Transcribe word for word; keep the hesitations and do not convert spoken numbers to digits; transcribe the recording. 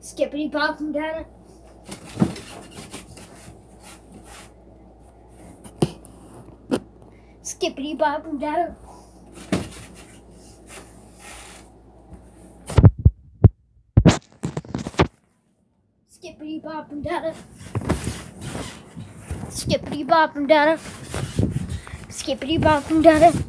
Skippity bop and dada. Skippity bop and dada. Skippity bop and dada. Skippity bop and dada. Skippity bop and dada.